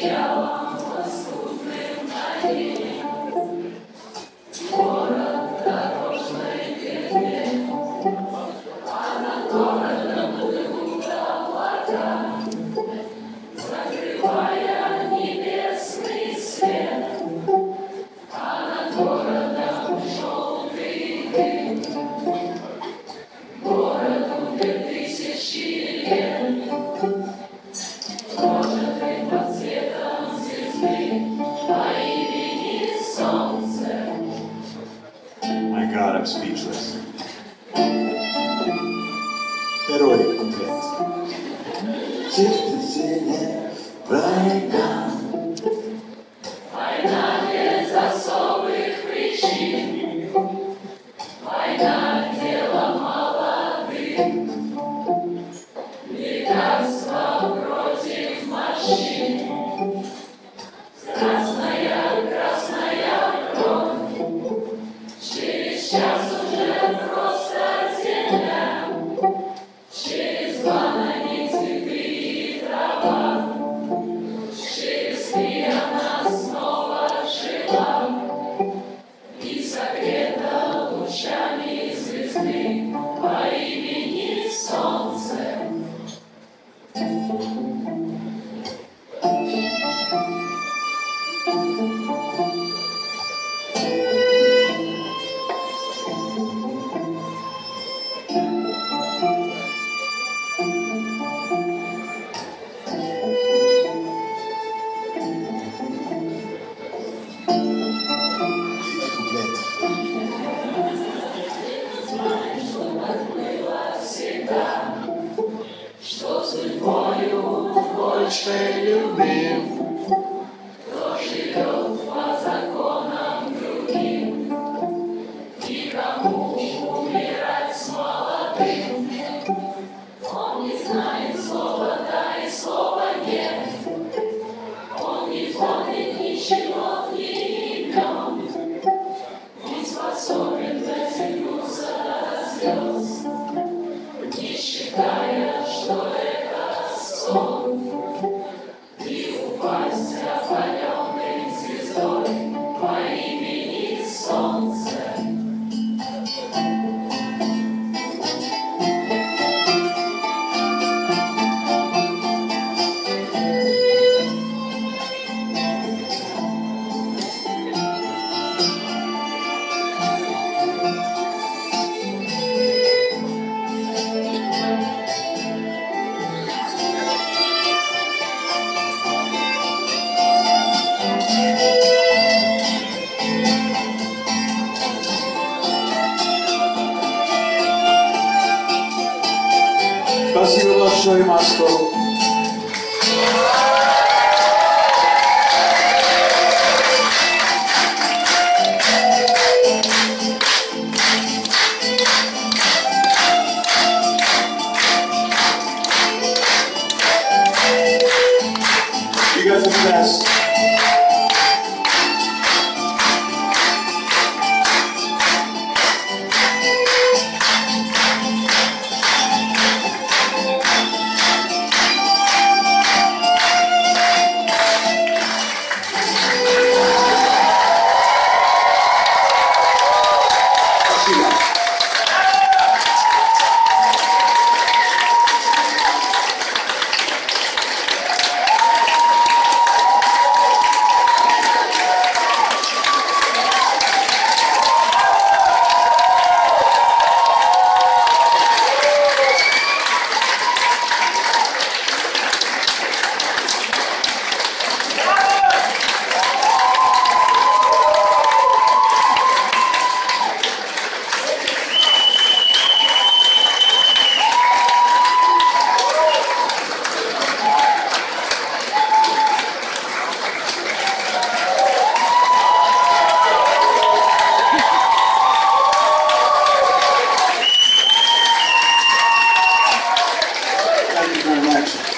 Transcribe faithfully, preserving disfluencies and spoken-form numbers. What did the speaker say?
My God, I'm speechless. Второй куплет. Война без особых причин, война дело молодых, лекарство против морщин, красная, красная кровь, через час уже просто земля, через два на ней цветы и трава, через три она снова жила и согрета лучами звезды по имени Солнце. Что судьбою больше любим, кто живет по законам другим, никому умирать с молодым. Он не знает слова «да» и слова «нет», он не помнит ничего ни имен, не способен дотянуться до звезд, не считая, что это сон, и упасть опаленной звездой по имени Солнце. Спасибо большое, Москва. You guys are the best. Thank you very much.